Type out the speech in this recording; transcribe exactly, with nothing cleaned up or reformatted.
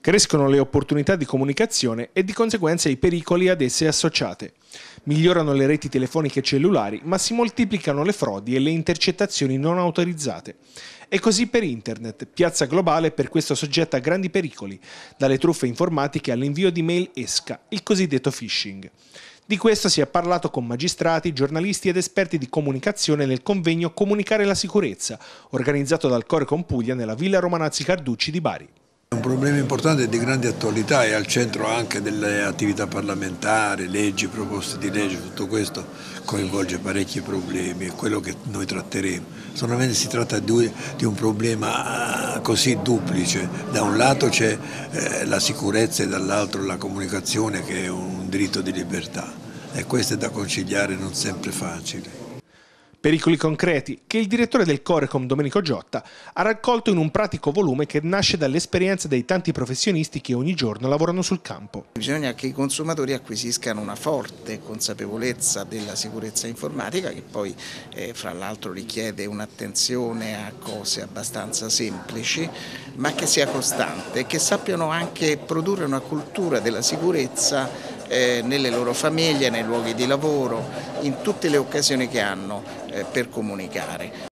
Crescono le opportunità di comunicazione e di conseguenza i pericoli ad esse associate. Migliorano le reti telefoniche e cellulari, ma si moltiplicano le frodi e le intercettazioni non autorizzate. E così per Internet, piazza globale per questo soggetto a grandi pericoli, dalle truffe informatiche all'invio di mail esca, il cosiddetto phishing. Di questo si è parlato con magistrati, giornalisti ed esperti di comunicazione nel convegno Comunicare la sicurezza, organizzato dal Corecom Puglia nella Villa Romanazzi Carducci di Bari. È un problema importante e di grande attualità e al centro anche delle attività parlamentari, leggi, proposte di legge, tutto questo coinvolge parecchi problemi, è quello che noi tratteremo. Solamente si tratta di un problema così duplice, da un lato c'è la sicurezza e dall'altro la comunicazione che è un diritto di libertà e questo è da conciliare non sempre facile. Pericoli concreti che il direttore del Corecom, Domenico Giotta, ha raccolto in un pratico volume che nasce dall'esperienza dei tanti professionisti che ogni giorno lavorano sul campo. Bisogna che i consumatori acquisiscano una forte consapevolezza della sicurezza informatica, che poi eh, fra l'altro richiede un'attenzione a cose abbastanza semplici, ma che sia costante e che sappiano anche produrre una cultura della sicurezza eh, nelle loro famiglie, nei luoghi di lavoro, in tutte le occasioni che hanno per comunicare.